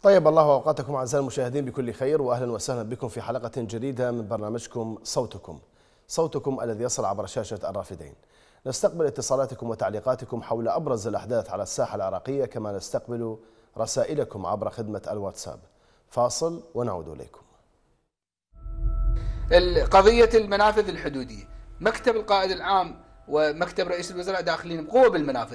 طيب الله أوقاتكم أعزائي المشاهدين بكل خير، وأهلا وسهلا بكم في حلقة جديدة من برنامجكم صوتكم الذي يصل عبر شاشة الرافدين. نستقبل اتصالاتكم وتعليقاتكم حول أبرز الأحداث على الساحة العراقية، كما نستقبل رسائلكم عبر خدمة الواتساب. فاصل ونعود إليكم. قضية المنافذ الحدودية، مكتب القائد العام ومكتب رئيس الوزراء داخلين بقوة بالمنافذ.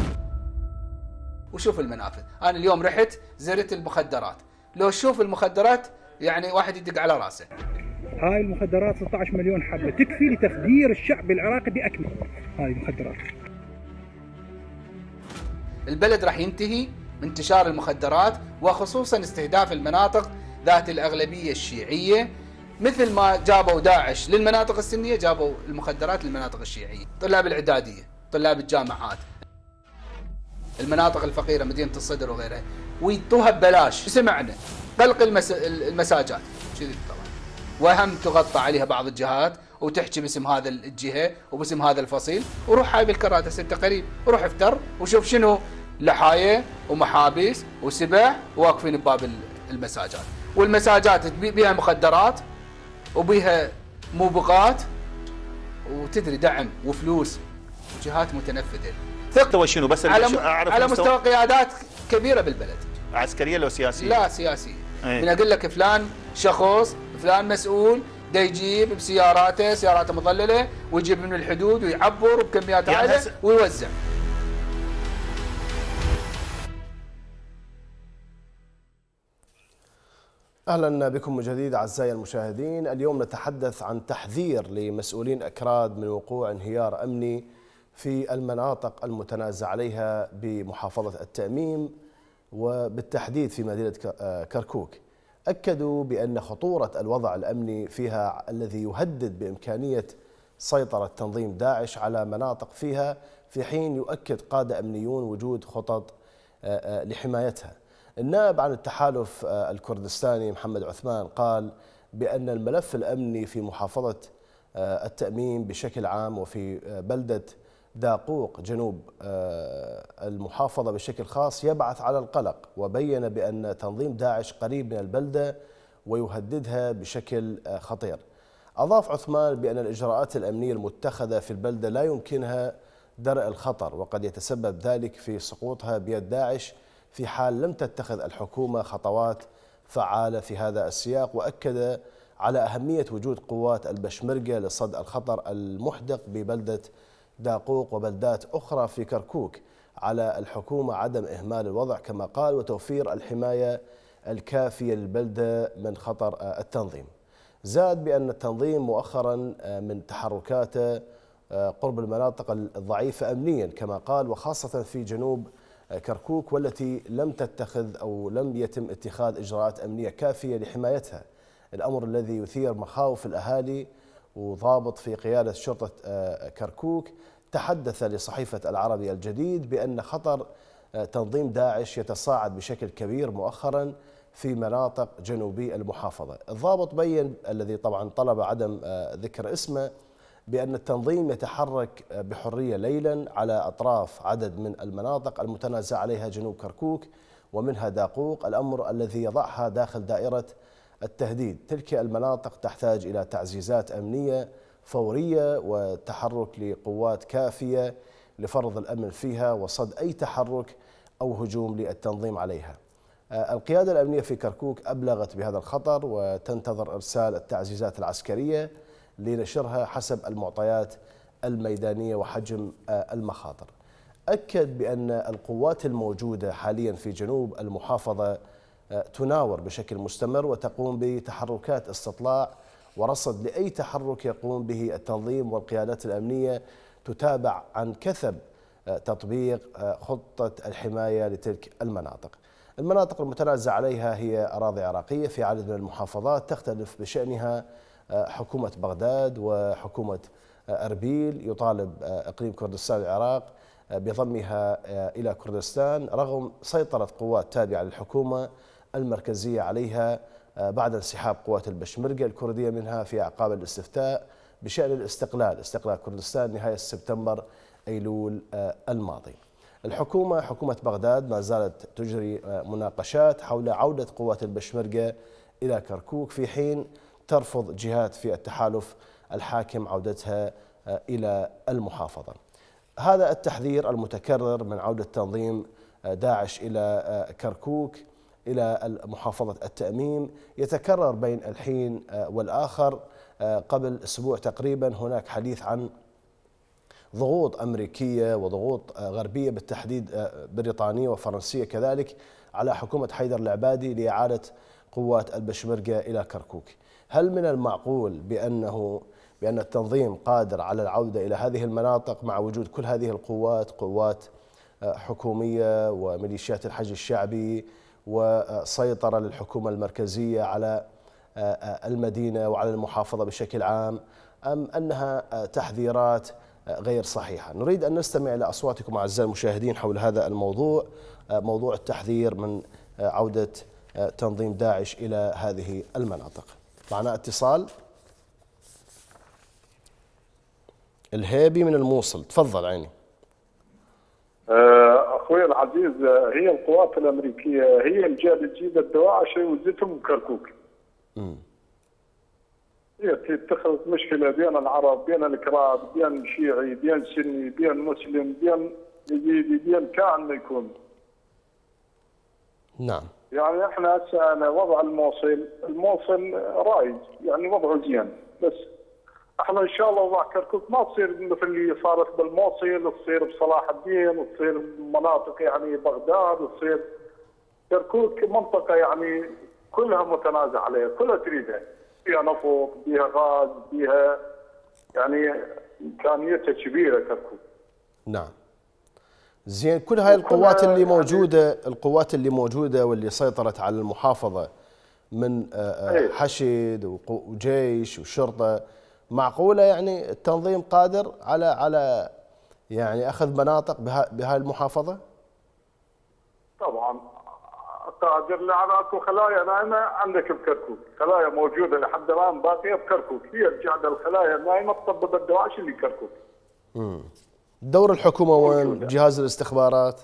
وشوف المنافذ، أنا اليوم رحت زرت المخدرات، لو شوف المخدرات يعني واحد يدق على راسه. هاي المخدرات 16 مليون حبة تكفي لتخدير الشعب العراقي بأكمله. هاي المخدرات، البلد راح ينتهي من انتشار المخدرات، وخصوصا استهداف المناطق ذات الأغلبية الشيعية، مثل ما جابوا داعش للمناطق السنية جابوا المخدرات للمناطق الشيعية. طلاب الإعدادية، طلاب الجامعات، المناطق الفقيرة، مدينة الصدر وغيرها، ويعطوها ببلاش. سمعنا غلق المساجات كذي طبعا، وهم تغطى عليها بعض الجهات وتحكي باسم هذا الجهة وباسم هذا الفصيل، وروح هاي بالكراتس انت قريب، وروح افتر وشوف شنو لحاية ومحابس وسبع واقفين بباب المساجات، والمساجات بيها مخدرات وبيها موبقات، وتدري دعم وفلوس جهات متنفذة. ثق شنو بس على مستوى قيادات كبيرة بالبلد، عسكرية لو سياسية؟ لا سياسية. من أقول لك فلان شخص، فلان مسؤول، دا يجيب بسياراته، سياراته مظللة، ويجيب من الحدود ويعبر بكميات عالية ويوزع. أهلا بكم من جديد أعزائي المشاهدين. اليوم نتحدث عن تحذير لمسؤولين أكراد من وقوع انهيار أمني في المناطق المتنازع عليها بمحافظة التأميم، وبالتحديد في مدينة كركوك. أكدوا بأن خطورة الوضع الأمني فيها الذي يهدد بإمكانية سيطرة تنظيم داعش على مناطق فيها، في حين يؤكد قادة أمنيون وجود خطط لحمايتها. النائب عن التحالف الكردستاني محمد عثمان قال بأن الملف الأمني في محافظة التأميم بشكل عام وفي بلدة داقوق جنوب المحافظة بشكل خاص يبعث على القلق، وبين بأن تنظيم داعش قريب من البلدة ويهددها بشكل خطير. أضاف عثمان بأن الإجراءات الأمنية المتخذة في البلدة لا يمكنها درء الخطر، وقد يتسبب ذلك في سقوطها بيد داعش في حال لم تتخذ الحكومة خطوات فعالة في هذا السياق. وأكد على أهمية وجود قوات البشمركة لصد الخطر المحدق ببلدة داقوق وبلدات أخرى في كركوك. على الحكومة عدم إهمال الوضع كما قال، وتوفير الحماية الكافية للبلدة من خطر التنظيم. زاد بأن التنظيم مؤخرا من تحركاته قرب المناطق الضعيفة أمنيا كما قال، وخاصة في جنوب كركوك، والتي لم تتخذ أو لم يتم اتخاذ إجراءات أمنية كافية لحمايتها، الأمر الذي يثير مخاوف الأهالي. وضابط في قيادة شرطة كركوك تحدث لصحيفة العربي الجديد بأن خطر تنظيم داعش يتصاعد بشكل كبير مؤخرا في مناطق جنوبي المحافظة. الضابط بين، الذي طبعا طلب عدم ذكر اسمه، بأن التنظيم يتحرك بحرية ليلا على أطراف عدد من المناطق المتنازع عليها جنوب كركوك ومنها داقوق، الأمر الذي يضعها داخل دائرة التهديد. تلك المناطق تحتاج إلى تعزيزات أمنية فورية وتحرك لقوات كافية لفرض الأمن فيها وصد أي تحرك أو هجوم للتنظيم عليها. القيادة الأمنية في كركوك أبلغت بهذا الخطر وتنتظر إرسال التعزيزات العسكرية لنشرها حسب المعطيات الميدانية وحجم المخاطر. أكد بأن القوات الموجودة حاليا في جنوب المحافظة تناور بشكل مستمر وتقوم بتحركات استطلاع ورصد لأي تحرك يقوم به التنظيم، والقيادات الأمنية تتابع عن كثب تطبيق خطة الحماية لتلك المناطق. المناطق المتنازع عليها هي أراضي عراقية في عدد من المحافظات تختلف بشأنها حكومة بغداد وحكومة أربيل. يطالب إقليم كردستان العراق بضمها إلى كردستان رغم سيطرة قوات تابعة للحكومة المركزية عليها بعد انسحاب قوات البشمركة الكردية منها في أعقاب الاستفتاء بشأن استقلال كردستان نهاية سبتمبر أيلول الماضي. حكومة بغداد ما زالت تجري مناقشات حول عودة قوات البشمركة إلى كركوك، في حين ترفض جهات في التحالف الحاكم عودتها إلى المحافظة. هذا التحذير المتكرر من عودة تنظيم داعش إلى كركوك إلى محافظة التأميم يتكرر بين الحين والآخر. قبل أسبوع تقريبا هناك حديث عن ضغوط أمريكية وضغوط غربية بالتحديد بريطانية وفرنسية كذلك على حكومة حيدر العبادي لإعادة قوات البشمركة إلى كركوك. هل من المعقول بأن التنظيم قادر على العودة إلى هذه المناطق مع وجود كل هذه القوات، قوات حكومية وميليشيات الحج الشعبي وسيطرة للحكومة المركزية على المدينة وعلى المحافظة بشكل عام، أم أنها تحذيرات غير صحيحة؟ نريد أن نستمع إلى أصواتكم أعزائي المشاهدين حول هذا الموضوع، موضوع التحذير من عودة تنظيم داعش إلى هذه المناطق. معنا اتصال. الهيبي من الموصل، تفضل عيني. اخوي العزيز، هي القوات الامريكيه هي اللي جايه تجيب الدواعش وزتهم بكركوك. هي تخلق مشكله بين العرب، بين الكراد، بين الشيعي، بين سني، بين مسلم، بين يزيدي، بين كائن ما يكون. نعم. يعني احنا هسه وضع الموصل رايج، يعني وضعه زين، بس احنا ان شاء الله وضع كركوك ما تصير مثل اللي صارت بالموصل، تصير بصلاح الدين، تصير بمناطق يعني بغداد، تصير كركوك منطقه يعني كلها متنازع عليها، كلها تريدها، فيها نفط، فيها غاز، فيها يعني امكانيتها كبيره كركوك. نعم. زين، كل هاي القوات اللي موجوده، القوات اللي موجوده واللي سيطرت على المحافظه من حشد وجيش وشرطه، معقوله يعني التنظيم قادر على يعني اخذ مناطق بهاي المحافظه؟ طبعا قادر، لان اكو خلايا نايمه عندك بكركوك، خلايا موجوده لحد الان باقيه بكركوك، هي القاعده الخلايا النايمه تطبب الدواعش اللي كركوك. دور الحكومه وين؟ جهاز الاستخبارات؟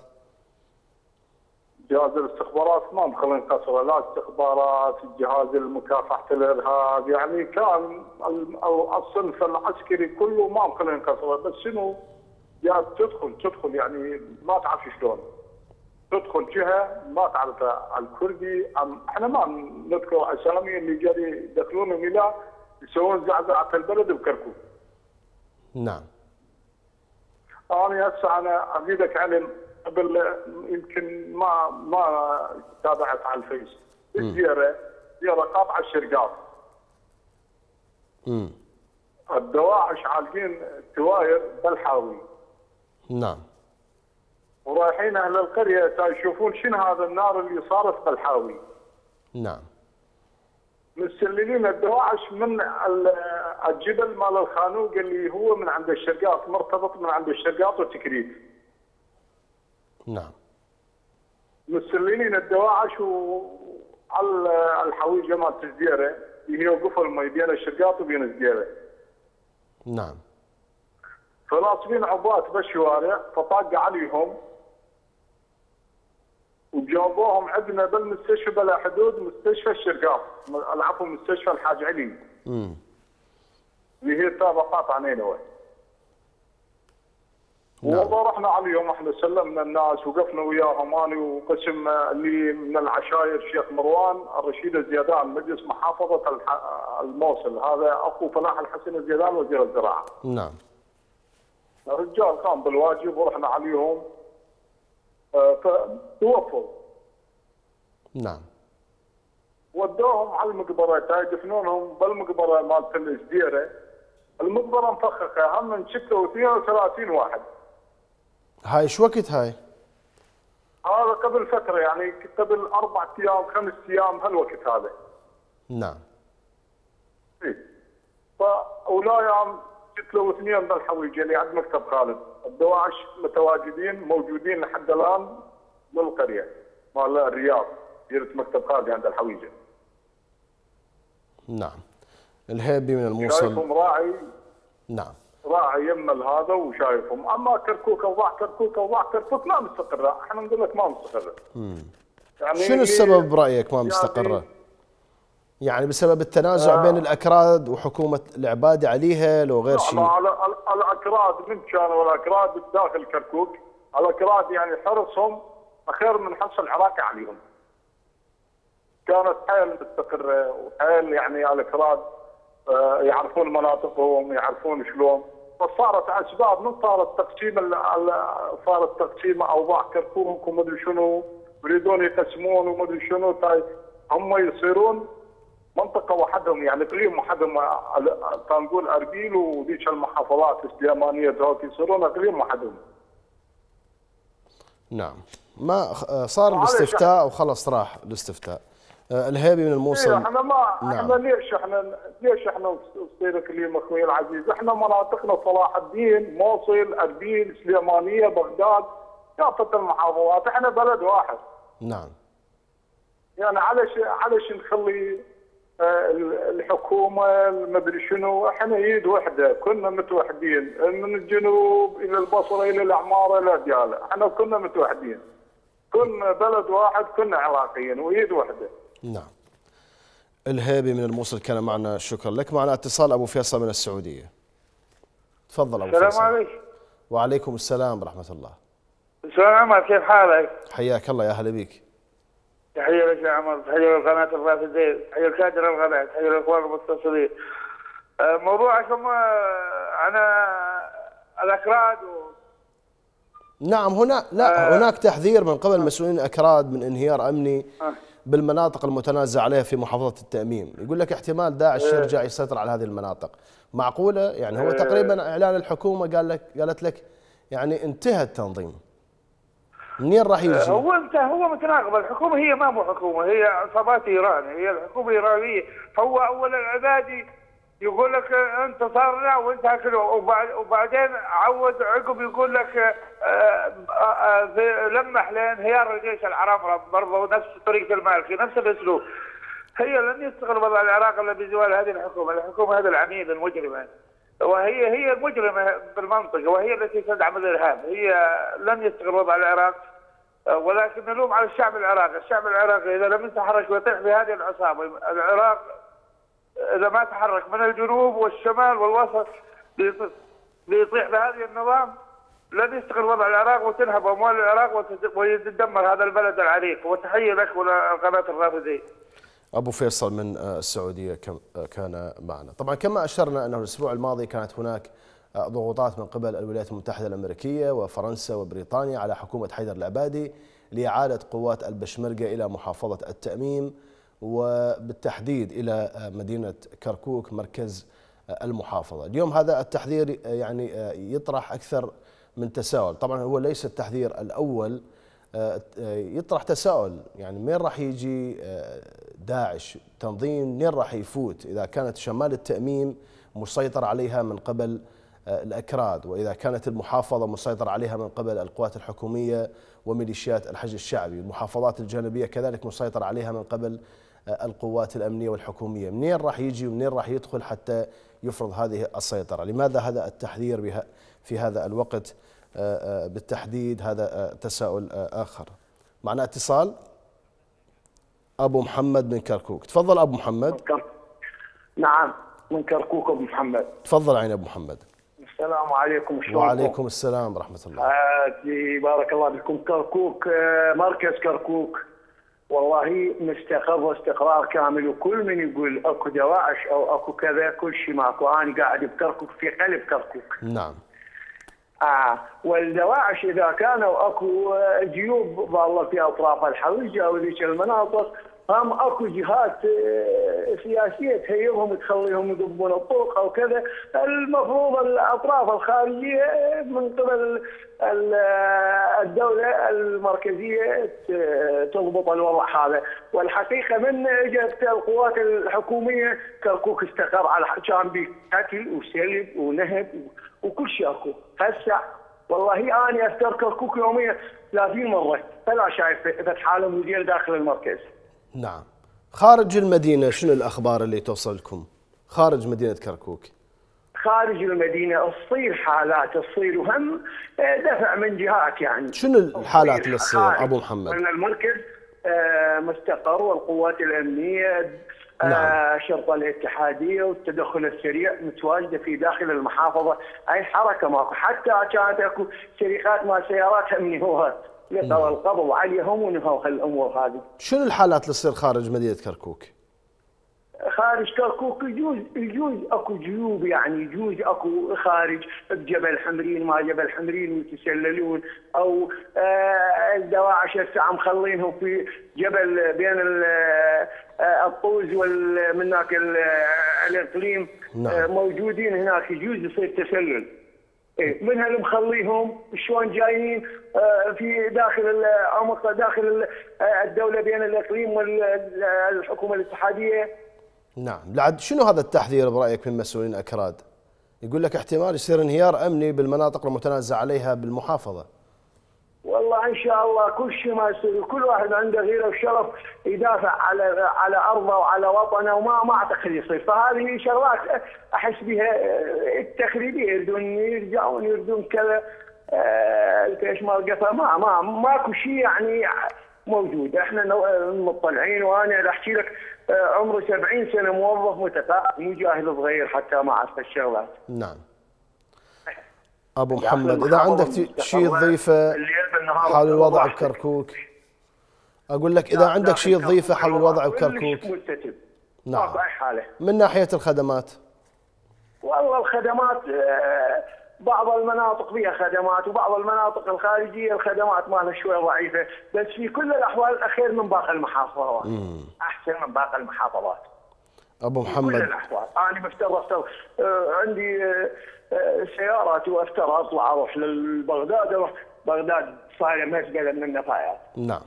جهاز الاستخبارات ما مخلين قصره، لا استخبارات، جهاز مكافحه الارهاب، يعني كان الصنف العسكري كله ما مخلين قصره، بس شنو؟ يعني تدخل يعني ما تعرف شلون. تدخل جهه ما تعرفها، الكردي احنا ما نذكر اسامي اللي قاعد يدخلونهم الى يسوون زعزعه البلد بكركوك. نعم. انا هسه انا اريدك علم قبل يمكن ما تابعت على الفيس زياره قاطعه الشرقاط. الدواعش عالقين تواير بالحاوي. نعم. ورايحين اهل القريه يشوفون شنو هذا النار اللي صارت بالحاوي. نعم. مستللين الدواعش من الجبل مال الخانوق اللي هو من عند الشرقاط، مرتبط من عند الشرقاط وتكريت. نعم. مستللين الدواعش وعلى الحويجه مال الزديره اللي هي وقفوا المي بين الشرقاط وبين الزديره. نعم. فناصبين عبات بالشوارع، فطاق عليهم وجابوهم عندنا بالمستشفى بلا حدود، مستشفى الشرقاط، العفو مستشفى الحاج علي. اللي هي طابقات عنينوى. ورحنا عليهم، احنا سلمنا الناس، وقفنا وياهم انا وقسم اللي من العشاير الشيخ مروان الرشيد الزيدان مجلس محافظه الموصل، هذا اخو فلاح الحسن الزيدان وزير الزراعه. نعم. الرجال قام بالواجب ورحنا عليهم فتوفوا. نعم. ودوهم على المقبره، يدفنونهم بالمقبره مالت الزديره. المقبره مفخخه، هم من 32 واحد. هاي ايش وقت هاي؟ هذا قبل فتره، يعني قبل 4 ايام 5 ايام هالوقت هذا. نعم. ايه. فاولايام قتلوا 2 بالحويجه اللي عند مكتب خالد، الدواعش متواجدين موجودين لحد الان بالقريه مال الرياض، ديره مكتب خالد عند الحويجه. نعم. الهيبي من الموصل. شايفهم راعي. نعم. راعي يم هذا وشايفهم. اما كركوك اوضاع كركوك ما مستقره، احنا نقول لك ما مستقره. يعني شنو السبب برايك ما مستقره؟ يعني بسبب التنازع بين الاكراد وحكومه العبادي عليها لو غير شيء؟ على الاكراد من كانوا الاكراد داخل كركوك، الاكراد يعني حرصهم خير من حرص العراق عليهم. كانت حيل مستقره وحيل يعني الاكراد يعرفون مناطقهم، يعرفون شلون. فصارت اسباب من صارت تقسيم اوضاع كركوك ومدري شنو، يريدون يقسمون ومدري شنو، هم يصيرون منطقه وحدهم، يعني اقليم وحدهم. كان نقول اربيل وذيك المحافظات السليمانيه ذوك يصيرون اقليم وحدهم. نعم. ما صار الاستفتاء وخلص راح الاستفتاء. الهيبي من الموصل. احنا احنا ليش احنا نصير اقليم اخوي العزيز؟ احنا مناطقنا صلاح الدين، موصل، اربيل، سليمانيه، بغداد، كافه المحافظات، احنا بلد واحد. نعم. يعني علش نخلي الحكومه المدري شنو؟ احنا ايد وحده، كنا متوحدين من الجنوب الى البصره الى العماره الى دياله، احنا كنا متوحدين. كنا بلد واحد، كنا عراقيين وايد وحده. نعم. الهيبي من الموصل كان معنا، شكرا لك. معنا اتصال ابو فيصل من السعوديه. تفضل ابو فيصل. السلام عليكم. وعليكم السلام ورحمه الله. شلون عمر، كيف حالك؟ حياك الله، يا هلا بيك. تحيه لك يا عمر، تحيه لقناه الرافدين، تحيه لكادر القناه، تحيه للاخوان المتصلين. موضوعكم عن الاكراد نعم. هناك تحذير من قبل مسؤولين الاكراد من انهيار امني بالمناطق المتنازع عليها في محافظه التأميم. يقول لك احتمال داعش يرجع يسيطر على هذه المناطق. معقوله؟ يعني هو تقريبا اعلان الحكومه قالت لك يعني انتهى التنظيم. منين راح يجي؟ هو متناقض. الحكومه هي ما مو حكومه، هي عصابات ايران، هي الحكومه ايرانيه. هو اول العبادي يقول لك انتصرنا وانتهى كله، وبعدين عود عقب يقول لك لمح لانهيار الجيش العرب برضه نفس طريقه المالكي، نفس الاسلوب. هي لن يستغل وضع العراق الا بزوال هذه الحكومه هذه العميله المجرمه، وهي المجرمه بالمنطقه، وهي التي تدعم الارهاب. هي لن يستغل وضع العراق، ولكن نلوم على الشعب العراقي اذا لم يتحرك ويطيح بهذه العصابه. العراق اذا ما تحرك من الجنوب والشمال والوسط ليطيح بهذه النظام، لن يستغل وضع العراق وتنهب اموال العراق ويتدمر هذا البلد العريق. وتحيه لك ولقناه الرافدين. أبو فيصل من السعودية كان معنا. طبعا كما أشرنا أنه الأسبوع الماضي كانت هناك ضغوطات من قبل الولايات المتحدة الأمريكية وفرنسا وبريطانيا على حكومة حيدر العبادي لإعادة قوات البشمركة إلى محافظة التأميم، وبالتحديد إلى مدينة كركوك مركز المحافظة. اليوم هذا التحذير يعني يطرح أكثر من تساؤل. طبعا هو ليس التحذير الأول، يطرح تساؤل يعني منين راح يجي داعش؟ تنظيم منين راح يفوت إذا كانت شمال التأميم مسيطر عليها من قبل الأكراد، وإذا كانت المحافظة مسيطر عليها من قبل القوات الحكومية وميليشيات الحشد الشعبي، المحافظات الجانبية كذلك مسيطر عليها من قبل القوات الأمنية والحكومية. منين راح يجي ومنين راح يدخل حتى يفرض هذه السيطرة؟ لماذا هذا التحذير في هذا الوقت بالتحديد؟ هذا تساؤل آخر. معنا اتصال أبو محمد من كركوك. تفضل أبو محمد. نعم من كركوك أبو محمد. تفضل عين أبو محمد. السلام عليكم. وعليكم السلام ورحمة الله. بارك الله بكم. كركوك مركز كركوك والله مستقر واستقرار كامل، وكل من يقول اكو دواعش او اكو كذا كل شيء ماكو. انا قاعد بكركوك في قلب كركوك. نعم. والدواعش اذا كانوا اكو جيوب ضاله في اطراف الحويجه او ذيك المناطق، هم اكو جهات سياسيه تهيئهم تخليهم يضبون الطرق او كذا. المفروض الاطراف الخارجيه من قبل الدوله المركزيه تضبط الوضع هذا. والحقيقه من اجت القوات الحكوميه كركوك استقر على كان به قتل وسلب ونهب وكل شيء اكو. هسه والله انا افتر كركوك يوميا 30 مره، فلا شايف فتح حاله مدير داخل المركز. نعم. خارج المدينة شنو الأخبار اللي توصل لكم؟ خارج مدينة كركوك. خارج المدينه تصير حالات تصير، وهم دفع من جهات يعني. شنو الحالات اللي تصير ابو محمد؟ ان المركز مستقر والقوات الامنيه الشرطه الاتحاديه والتدخل السريع متواجده في داخل المحافظه، اي حركه ماكو، حتى كانت اكو شركات مال سيارات هم نهوها لقوا القبض عليهم ونهوا هالامور هذه. شنو الحالات اللي تصير خارج مدينه كركوك؟ خارج كركوك يجوز اكو جيوب يعني، يجوز اكو خارج بجبل حمرين ما جبل حمرين يتسللون، او الدواعش هسه مخلينهم في جبل بين الطوز من هناك الاقليم. نعم. موجودين هناك، يجوز يصير تسلل. من هالمخليهم شلون جايين في داخل العمق داخل الدوله بين الاقليم والحكومه الاتحاديه. نعم. لعد شنو هذا التحذير برايك من مسؤولين اكراد؟ يقول لك احتمال يصير انهيار امني بالمناطق المتنازع عليها بالمحافظه. والله ان شاء الله كل شيء ما يصير، كل واحد عنده غيره وشرف يدافع على ارضه وعلى وطنه، وما اعتقد يصير. فهذه شغلات احس بها التخريبيه، يردون يرجعون يردون كذا ايش ما قفا، ماكو شيء يعني موجود. احنا مطلعين، وانا احكي لك عمره 70 سنه موظف متقاعد، مو جاهل صغير حتى ما اعرف الشغلات. نعم. ابو محمد اذا عندك شيء تضيفه حول الوضع بكركوك. اقول لك اذا عندك شيء تضيفه حول الوضع بكركوك. نعم. من ناحيه الخدمات. والله الخدمات بعض المناطق فيها خدمات، وبعض المناطق الخارجيه الخدمات مالها شوي ضعيفه، بس في كل الاحوال الاخير من باقي المحافظات. احسن من باقي المحافظات. ابو محمد. في كل الاحوال انا بفترض عندي سيارات وافتر اطلع اروح لبغداد، اروح بغداد صايره مسجله من النفايات. نعم.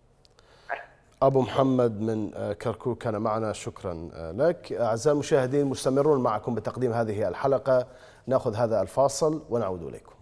ابو محمد من كركوك كان معنا، شكرا لك. اعزائي المشاهدين مستمرون معكم بتقديم هذه الحلقه، ناخذ هذا الفاصل ونعود اليكم.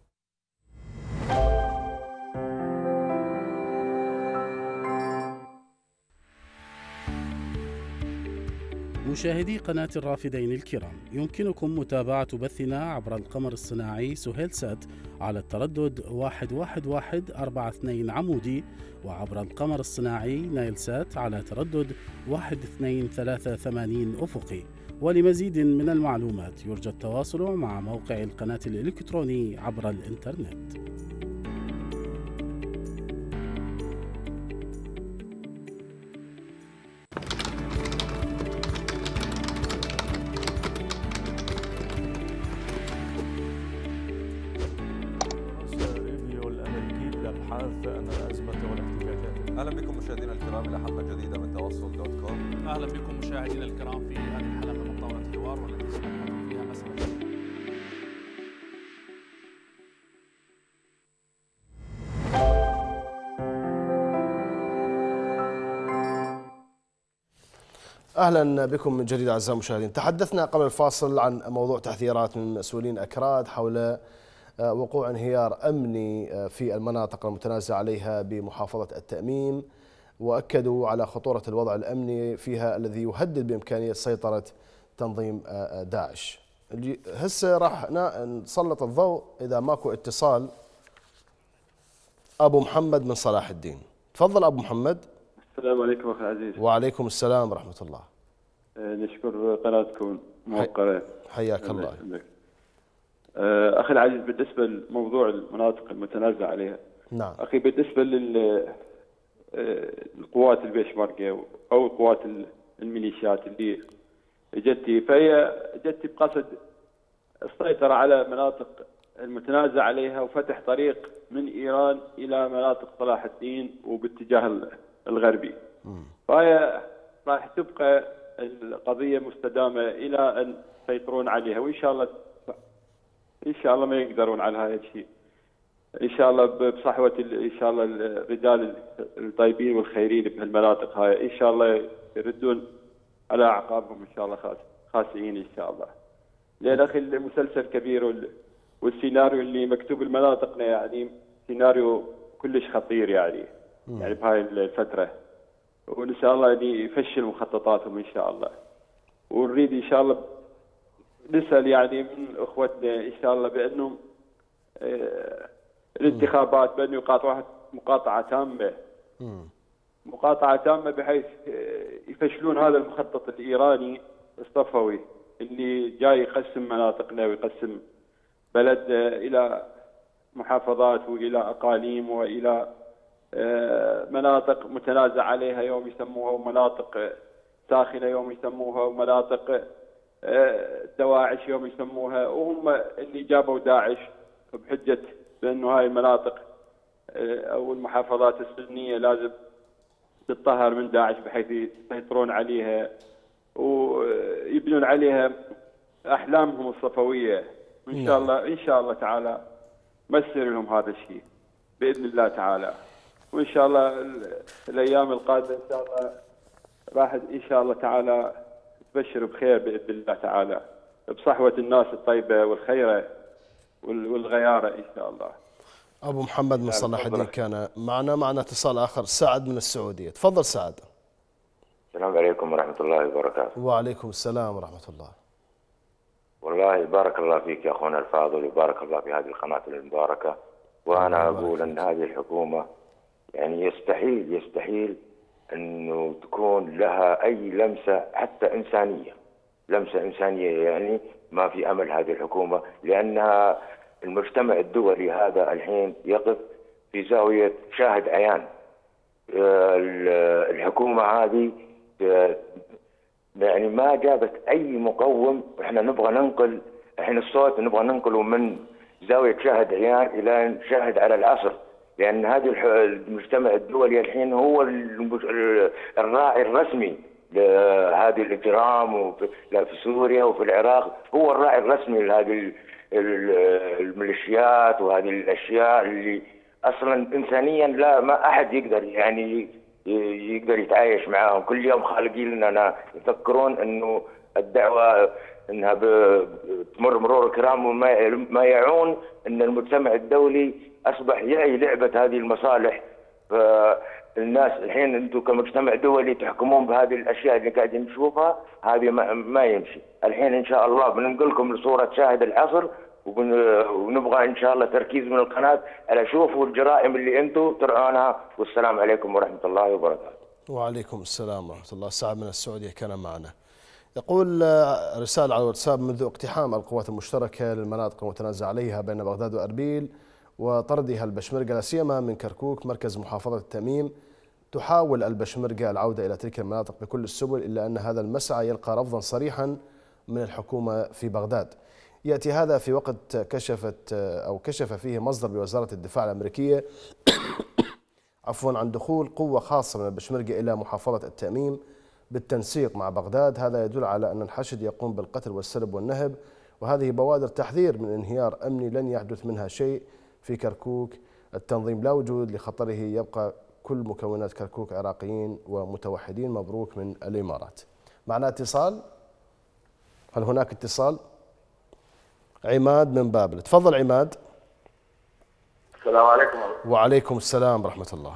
مشاهدي قناة الرافدين الكرام، يمكنكم متابعة بثنا عبر القمر الصناعي سهيل سات على التردد 11142 عمودي، وعبر القمر الصناعي نايل سات على تردد 1283 أفقي. ولمزيد من المعلومات يرجى التواصل مع موقع القناة الإلكتروني عبر الإنترنت. اهلا بكم مشاهدينا الكرام الى حلقه جديده من تواصل دوت كوم. اهلا بكم مشاهدينا الكرام في هذه الحلقه من طاوله الحوار والتي سنبحث فيها مساله. اهلا بكم من جديد اعزائي المشاهدين. تحدثنا قبل الفاصل عن موضوع تحذيرات من مسؤولين اكراد حول وقوع انهيار امني في المناطق المتنازع عليها بمحافظه التأميم، واكدوا على خطوره الوضع الامني فيها الذي يهدد بامكانيه سيطره تنظيم داعش. هسه راح نسلط الضوء اذا ماكو اتصال. ابو محمد من صلاح الدين، تفضل ابو محمد. السلام عليكم اخي العزيز. وعليكم السلام ورحمه الله. نشكر قناتكم موقره. حياك الله. اخي العزيز، بالنسبه لموضوع المناطق المتنازع عليها، نعم اخي بالنسبه للقوات البيشمركه او قوات الميليشيات اللي جتي، فهي جتي بقصد السيطره على مناطق المتنازع عليها وفتح طريق من ايران الى مناطق صلاح الدين وباتجاه الغربي. فهي راح تبقى القضيه مستدامه الى ان يسيطرون عليها، وان شاء الله ما يقدرون على هذا الشيء. ان شاء الله بصحوه ان شاء الله الرجال الطيبين والخيرين بهالمناطق هاي ان شاء الله يردون على اعقابهم ان شاء الله خاسئين ان شاء الله. لان اخي المسلسل كبير والسيناريو اللي مكتوب بمناطقنا يعني سيناريو كلش خطير يعني بهاي الفتره، ونسال الله ان يفشل مخططاتهم ان شاء الله. ونريد ان شاء الله نسأل يعني من اخوتنا ان شاء الله بانه الانتخابات بانه يقاطعوها مقاطعه تامه. مقاطعه تامه بحيث يفشلون هذا المخطط الايراني الصفوي اللي جاي يقسم مناطقنا ويقسم بلد الى محافظات والى اقاليم والى مناطق متنازع عليها يوم يسموها، ومناطق ساخنه يوم يسموها، ومناطق دواعش يوم يسموها، وهم اللي جابوا داعش بحجه بانه هاي المناطق او المحافظات السنيه لازم تتطهر من داعش بحيث يسيطرون عليها ويبنون عليها احلامهم الصفويه. وان شاء الله ان شاء الله تعالى مسر لهم هذا الشيء باذن الله تعالى. وان شاء الله الايام القادمه ان شاء الله راح ان شاء الله تعالى تبشر بخير باذن الله تعالى، بصحوه الناس الطيبه والخيره والغياره ان شاء الله. ابو محمد من صلاح الدين كان معنا اتصال اخر. سعد من السعوديه، تفضل سعد. السلام عليكم ورحمه الله وبركاته. وعليكم السلام ورحمه الله. والله بارك الله فيك يا اخونا الفاضل، وبارك الله في هذه القناه المباركه. وانا اقول ان هذه الحكومه يعني يستحيل انه تكون لها اي لمسه حتى انسانيه، لمسه انسانيه، يعني ما في امل هذه الحكومه، لانها المجتمع الدولي هذا الحين يقف في زاويه شاهد عيان. الحكومه هذه يعني ما جابت اي مقوم. احنا نبغى ننقل الصوت، نبغى ننقله من زاويه شاهد عيان الى شاهد على العصر، لان هذه المجتمع الدولي الحين هو الراعي الرسمي لهذه الاجرام في سوريا وفي العراق، هو الراعي الرسمي لهذه الميليشيات وهذه الاشياء اللي اصلا انسانيا ما احد يقدر يعني يقدر يتعايش معاهم. كل يوم خالقين لنا يفكرون انه الدعوه انها تمر مرور الكرام، وما يعون ان المجتمع الدولي اصبح يعي لعبه هذه المصالح. فالناس الحين انتم كمجتمع دولي تحكمون بهذه الاشياء اللي قاعدين نشوفها، هذه ما يمشي. الحين ان شاء الله بننقلكم لصوره شاهد العصر، ونبغى ان شاء الله تركيز من القناه على شوفوا الجرائم اللي انتم ترعونها. والسلام عليكم ورحمه الله وبركاته. وعليكم السلام ورحمه الله. سعد من السعوديه كان معنا. يقول رسالة على الواتساب: منذ اقتحام القوات المشتركة للمناطق المتنازع عليها بين بغداد وأربيل وطردها البشمركة لا سيما من كركوك مركز محافظة التميم، تحاول البشمركة العودة إلى تلك المناطق بكل السبل، إلا أن هذا المسعى يلقى رفضا صريحا من الحكومة في بغداد. يأتي هذا في وقت كشف فيه مصدر بوزارة الدفاع الأمريكية عن دخول قوة خاصة من البشمركة إلى محافظة التميم بالتنسيق مع بغداد. هذا يدل على أن الحشد يقوم بالقتل والسلب والنهب، وهذه بوادر تحذير من انهيار أمني لن يحدث منها شيء في كركوك. التنظيم لا وجود لخطره، يبقى كل مكونات كركوك عراقيين ومتوحدين. مبروك من الإمارات. معنا اتصال، هل هناك اتصال؟ عماد من بابل، تفضل عماد. السلام عليكم. وعليكم السلام ورحمة الله.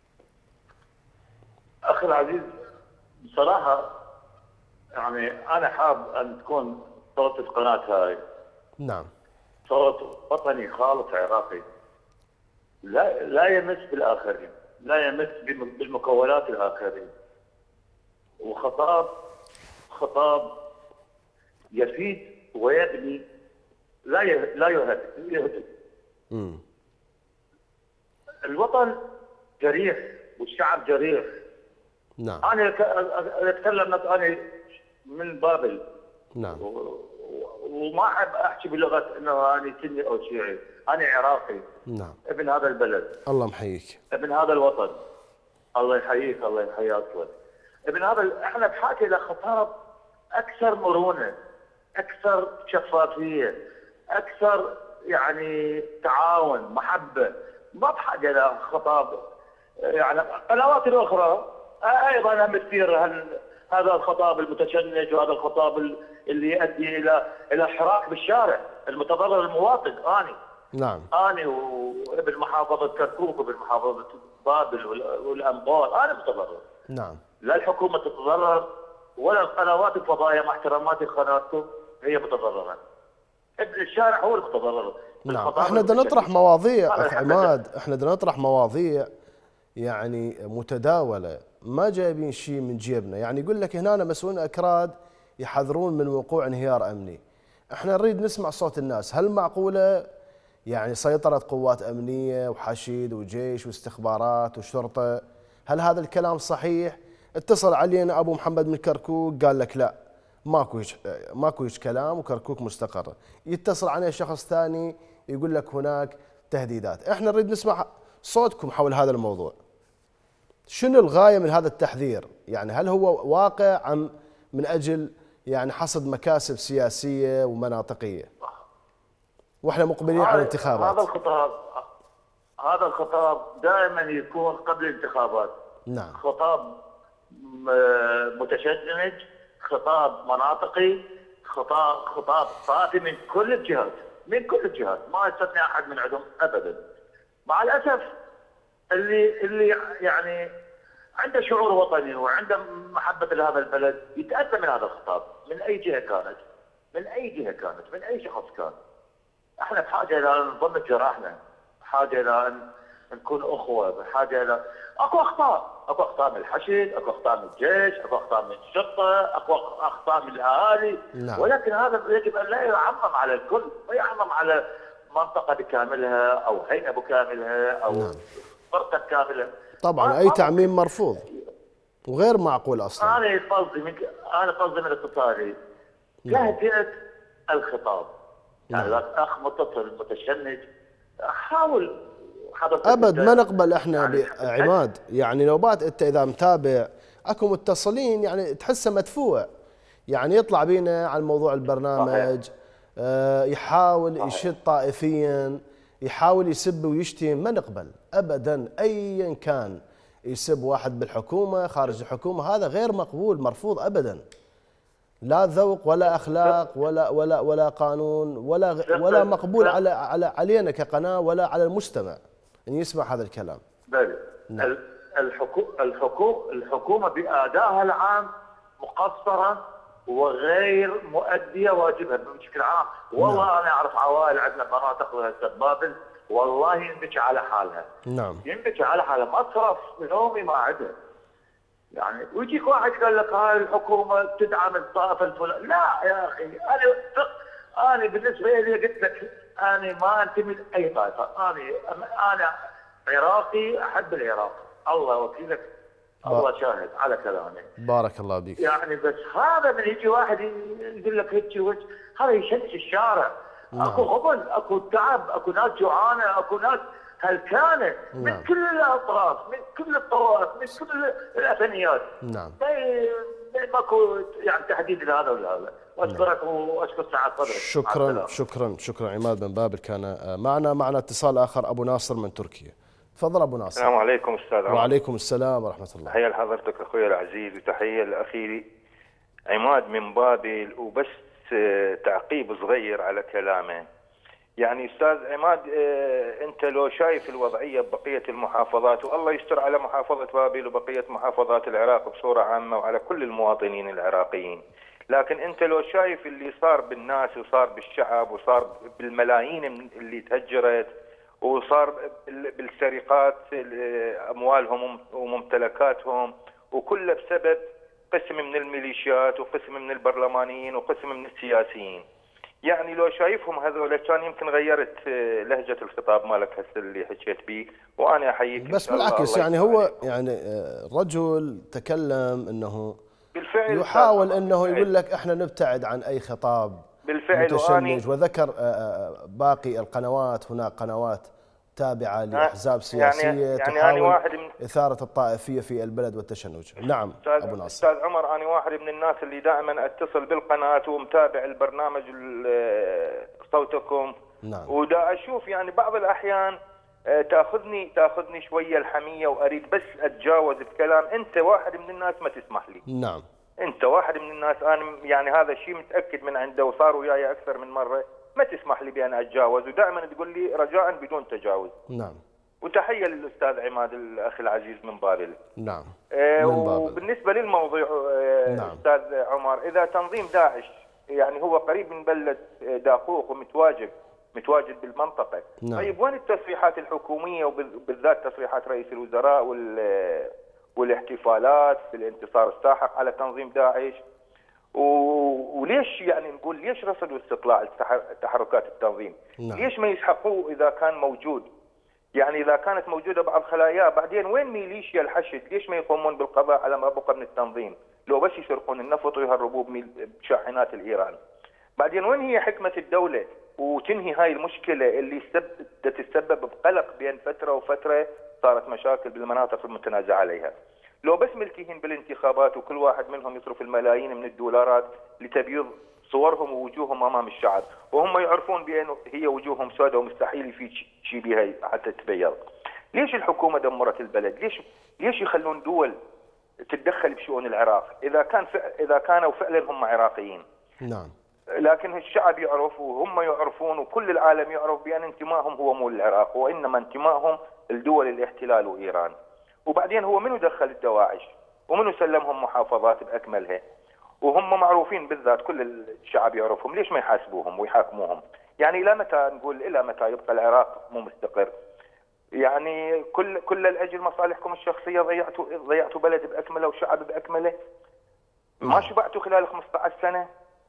أخي العزيز، بصراحة يعني أنا حاب أن تكون صوت القناة هاي نعم صوت وطني خالص عراقي، لا يمس بالآخرين، لا يمس بالمكونات الآخرين، وخطاب يفيد ويبني، لا يهدم. الوطن جريح والشعب جريح. نعم. أنا أتكلم أنا من بابل. نعم. وما أحب أحكي بلغة إنه أنا سني أو شيعي، أنا عراقي. نعم. ابن هذا البلد. الله محييك. ابن هذا الوطن. الله يحييك، الله يحيي أصلا. ابن هذا إحنا بحاجة إلى خطاب أكثر مرونة، أكثر شفافية، أكثر يعني تعاون، محبة. ما بحاجة إلى خطاب يعني قنوات الأخرى أيضا هم تثير هذا الخطاب المتشنج، وهذا الخطاب اللي يؤدي إلى حراك بالشارع، المتضرر المواطن. نعم. أنا وابن محافظة كركوك وابن محافظة بابل والأنبار أنا متضرر. نعم. لا الحكومة تتضرر ولا القنوات الفضائية، مع احتراماتي لقناتكم، هي متضرره. ابن الشارع هو المتضرر. نعم، احنا بدنا نطرح مواضيع اخ عماد، احنا بدنا نطرح مواضيع يعني متداوله، ما جايبين شيء من جيبنا، يعني يقول لك هنا مسؤولين اكراد يحذرون من وقوع انهيار امني. احنا نريد نسمع صوت الناس، هل معقوله يعني سيطرة قوات امنيه وحشيد وجيش واستخبارات وشرطه؟ هل هذا الكلام صحيح؟ اتصل علينا ابو محمد من كركوك قال لك لا ماكو هيك كلام وكركوك مستقره. يتصل عليه شخص ثاني يقول لك هناك تهديدات. احنا نريد نسمع صوتكم حول هذا الموضوع. شنو الغايه من هذا التحذير؟ يعني هل هو واقع ام من اجل يعني حصد مكاسب سياسيه ومناطقيه؟ واحنا مقبلين على الانتخابات. هذا الخطاب دائما يكون قبل الانتخابات. نعم. خطاب متشنج، خطاب مناطقي، خطاب طائفي من كل الجهات، ما يستثني احد من عندهم ابدا. مع الاسف اللي يعني عنده شعور وطني وعنده محبه لهذا البلد يتاتى من هذا الخطاب من اي جهه كانت، من اي شخص كان. احنا بحاجه الى ان نضمد جراحنا، بحاجه الى ان نكون اخوه، بحاجه الى اكو اخطاء من الحشد، اكو اخطاء من الجيش، اكو اخطاء من الشرطه، اكو اخطاء من الاهالي. نعم. ولكن هذا يجب ان لا يعمم على الكل، ما يعمم على منطقه بكاملها او هيئه بكاملها او فرقه كامله. طبعا اي تعميم مرفوض وغير معقول اصلا. انا قصدي من اتصالي تهدئه الخطاب. يعني الاخ متصل متشنج حاول ابد ما نقبل احنا عماد، يعني نوبات انت اذا متابع اكو متصلين يعني تحسه مدفوع، يعني يطلع بينا على موضوع البرنامج يحاول يشد طائفيا، يحاول يسب ويشتم، ما نقبل ابدا ايا كان يسب واحد بالحكومه خارج الحكومه، هذا غير مقبول مرفوض ابدا. لا ذوق ولا اخلاق ولا قانون ولا مقبول علينا كقناه ولا على المستمع ان يسمع هذا الكلام. بلى. نعم. الحكومه بادائها العام مقصره وغير مؤديه واجبها بشكل عام. والله نعم. انا اعرف عوائل عندنا مناطق هسه بابل والله ينبكي على حالها. نعم. ينبكي على حالها، مصرف يومي ما عندها. يعني ويجيك واحد قال لك هاي الحكومه تدعم الطائفه الفلانيه، لا يا اخي انا بالنسبه لي قلت لك انا ما انتمي لاي طائفه، انا عراقي احب العراق، الله وكيلك، الله شاهد على كلامي. بارك الله بك. يعني بس هذا من يجي واحد يقول لك هيك وهيك، هذا يشتت الشارع. نعم. اكو غبن، اكو تعب، اكو ناس جوعانه، اكو ناس هلكانه. نعم. من كل الاطراف، من كل الطوائف، من كل الاثنيات. نعم. ماكو يعني تحديد لهذا ولا هذا. واشكرك واشكر سعه صدرك. شكرا عماد من بابل كان معنا اتصال اخر ابو ناصر من تركيا. تفضل ابو ناصر. السلام عليكم استاذ عمر. وعليكم السلام ورحمه الله. تحيه لحضرتك اخوي العزيز وتحيه لاخي عماد من بابل، وبس تعقيب صغير على كلامه. يعني استاذ عماد انت لو شايف الوضعيه ببقيه المحافظات، والله يستر على محافظه بابل وبقيه محافظات العراق بصوره عامه وعلى كل المواطنين العراقيين، لكن انت لو شايف اللي صار بالناس وصار بالشعب وصار بالملايين اللي تهجرت وصار بالسرقات اموالهم وممتلكاتهم، وكله بسبب قسم من الميليشيات وقسم من البرلمانيين وقسم من السياسيين. يعني لو شايفهم هذول كان يمكن غيرت لهجه الخطاب مالك هسه اللي حكيت به، وانا احييك. بس بالعكس يعني هو يعني رجل تكلم انه بالفعل يحاول انه يقول لك احنا نبتعد عن اي خطاب بالفعل متشنج، وذكر باقي القنوات، هناك قنوات تابعه لاحزاب سياسيه تحاول اثاره الطائفيه في البلد والتشنج. نعم ابو ناصر. استاذ عمر، انا واحد من الناس اللي دائما اتصل بالقناه ومتابع البرنامج صوتكم. نعم. ودا اشوف يعني بعض الاحيان تاخذني شويه الحميه واريد بس اتجاوز بكلام. انت واحد من الناس ما تسمح لي. نعم. انت واحد من الناس، انا يعني هذا الشيء متاكد من عنده وصار وياي اكثر من مره، ما تسمح لي بان اتجاوز، ودائما تقول لي رجاء بدون تجاوز. نعم. وتحيه للاستاذ عماد الاخ العزيز من بابل. نعم. وبالنسبه للموضوع نعم. استاذ عمر، اذا تنظيم داعش يعني هو قريب من بلد داقوق ومتواجد بالمنطقة. نعم. طيب وين التصريحات الحكومية وبالذات تصريحات رئيس الوزراء والاحتفالات بالانتصار الساحق على تنظيم داعش؟ وليش يعني نقول ليش رصدوا استطلاع تحركات التنظيم؟ نعم. ليش ما يسحقوه إذا كان موجود؟ يعني إذا كانت موجودة بعض خلاياه، بعدين وين ميليشيا الحشد؟ ليش ما يقومون بالقضاء على ما بقى من التنظيم؟ لو بس يسرقون النفط ويهربوه بشاحنات الإيران. بعدين وين هي حكمة الدولة وتنهي هاي المشكلة اللي تسبب بقلق بين فترة وفترة صارت مشاكل بالمناطق المتنازع عليها؟ لو بس ملتهين بالانتخابات وكل واحد منهم يصرف الملايين من الدولارات لتبييض صورهم ووجوههم امام الشعب، وهم يعرفون بانه هي وجوههم سوداء ومستحيل في شيء بها حتى تبيض. ليش الحكومه دمرت البلد؟ ليش يخلون دول تتدخل بشؤون العراق اذا كانوا فعلا هم عراقيين؟ نعم. لكن الشعب يعرف وهم يعرفون وكل العالم يعرف بان انتمائهم هو مو للعراق، وانما انتمائهم لدول الاحتلال وايران. وبعدين هو منو دخل الدواعش؟ ومنو سلمهم محافظات باكملها؟ وهم معروفين بالذات كل الشعب يعرفهم، ليش ما يحاسبوهم ويحاكموهم؟ يعني الى متى نقول الى متى يبقى العراق مو مستقر؟ يعني كل لاجل مصالحكم الشخصيه ضيعتوا بلد باكمله وشعب باكمله. ما شبعتوا خلال 15 سنه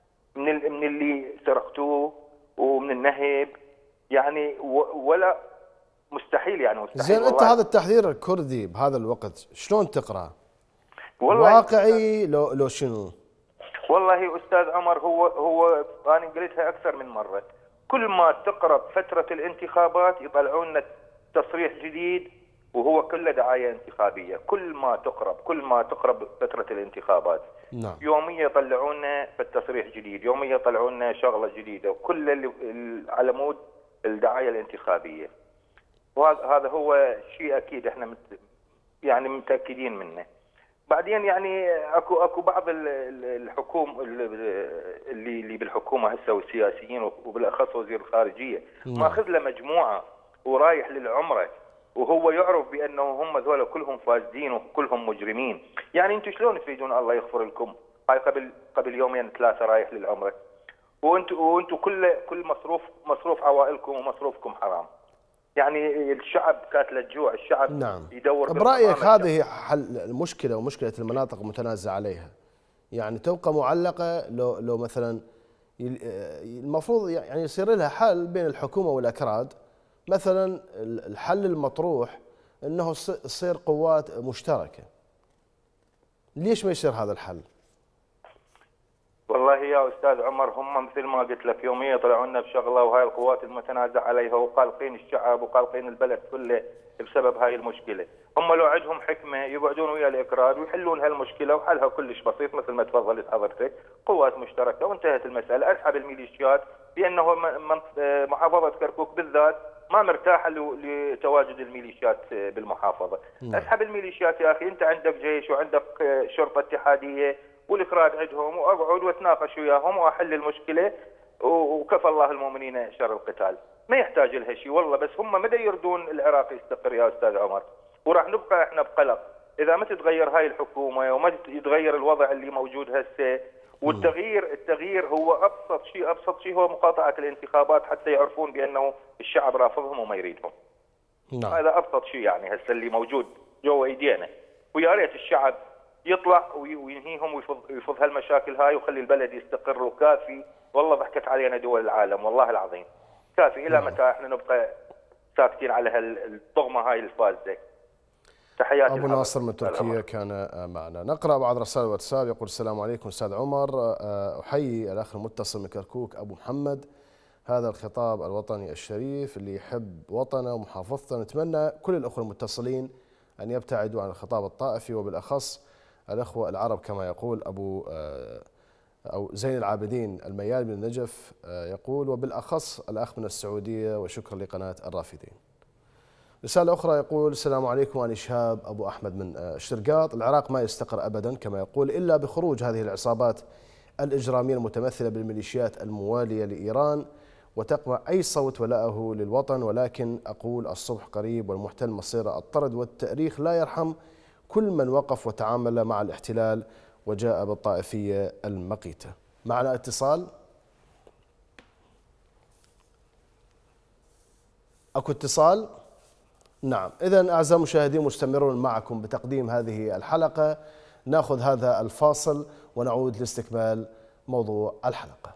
من اللي سرقتوه ومن النهب، يعني ولا مستحيل يعني مستحيل. زين انت هذا التحذير الكردي بهذا الوقت شلون تقرا؟ والله واقعي لو شنو؟ والله استاذ عمر هو انا قلتها اكثر من مره، كل ما تقرب فتره الانتخابات يطلعون لنا تصريح جديد وهو كله دعايه انتخابيه، كل ما تقرب فتره الانتخابات. نعم. يوميا يطلعون لنا تصريح جديد، يوميا يطلعون لنا شغله جديده، وكل على مود الدعايه الانتخابيه. وهذا هو شيء اكيد احنا يعني متاكدين منه. بعدين يعني اكو بعض الحكوم اللي بالحكومه هسه والسياسيين وبالاخص وزير الخارجيه ماخذ له مجموعه ورايح للعمره، وهو يعرف بانه هم ذولا كلهم فاسدين وكلهم مجرمين. يعني انتم شلون تريدون الله يغفر لكم؟ هاي قبل يومين 3 رايح للعمره، وانتم كل مصروف عوائلكم ومصروفكم حرام. يعني الشعب كاتله الجوع، الشعب نعم. يدور. برأيك هذه حل المشكلة ومشكلة المناطق المتنازع عليها، يعني تبقى معلقة لو مثلا المفروض يعني يصير لها حل بين الحكومة والأكراد؟ مثلا الحل المطروح أنه تصير قوات مشتركة، ليش ما يصير هذا الحل؟ والله يا استاذ عمر هم مثل ما قلت لك يوميا يطلعون لنا بشغله، وهاي القوات المتنازع عليها وقالقين الشعب وقالقين البلد كله بسبب هاي المشكله. هم لو عندهم حكمه يقعدون ويا الاكراد ويحلون هالمشكله، وحلها كلش بسيط مثل ما تفضلت حضرتك، قوات مشتركه وانتهت المساله. اسحب الميليشيات لانه محافظه كركوك بالذات ما مرتاحه لتواجد الميليشيات بالمحافظه. اسحب الميليشيات يا اخي، انت عندك جيش وعندك شرطه اتحاديه والاكراد عندهم، واقعد واتناقش وياهم واحل المشكله، وكفى الله المؤمنين شر القتال. ما يحتاج لها شيء والله، بس هم ما يردون العراق يستقر يا استاذ عمر، وراح نبقى احنا بقلق اذا ما تتغير هاي الحكومه وما يتغير الوضع اللي موجود هسه. والتغيير هو ابسط شيء هو مقاطعه الانتخابات حتى يعرفون بانه الشعب رافضهم وما يريدهم. نعم. هذا ابسط شيء يعني هسه اللي موجود جوا ايدينا، ويا ريت الشعب يطلع وينهيهم ويفض هالمشاكل هاي ويخلي البلد يستقر. وكافي والله ضحكت علينا دول العالم والله العظيم، كافي. الى متى احنا نبقى ساكتين على هالطغمه هاي الفاسده؟ تحياتي. ابو ناصر من تركيا كان معنا. نقرا بعض رسائل الواتساب. يقول السلام عليكم استاذ عمر، احيي الاخ المتصل من كركوك ابو محمد، هذا الخطاب الوطني الشريف اللي يحب وطنه ومحافظته. نتمنى كل الاخوه المتصلين ان يبتعدوا عن الخطاب الطائفي، وبالاخص الاخوه العرب كما يقول أو زين العابدين الميال من النجف يقول، وبالأخص الأخ من السعودية، وشكرا لقناة الرافدين. رسالة أخرى يقول السلام عليكم، أنا شهاب أبو أحمد من شرقاط. العراق ما يستقر أبدا كما يقول إلا بخروج هذه العصابات الإجرامية المتمثلة بالميليشيات الموالية لإيران، وتقمع أي صوت ولاءه للوطن. ولكن أقول الصبح قريب والمحتل مصيره الطرد، والتاريخ لا يرحم كل من وقف وتعامل مع الاحتلال وجاء بالطائفية المقيتة. معنا اتصال؟ أكو اتصال؟ نعم. إذن أعزائي المشاهدين مستمرون معكم بتقديم هذه الحلقة. نأخذ هذا الفاصل ونعود لاستكمال موضوع الحلقة.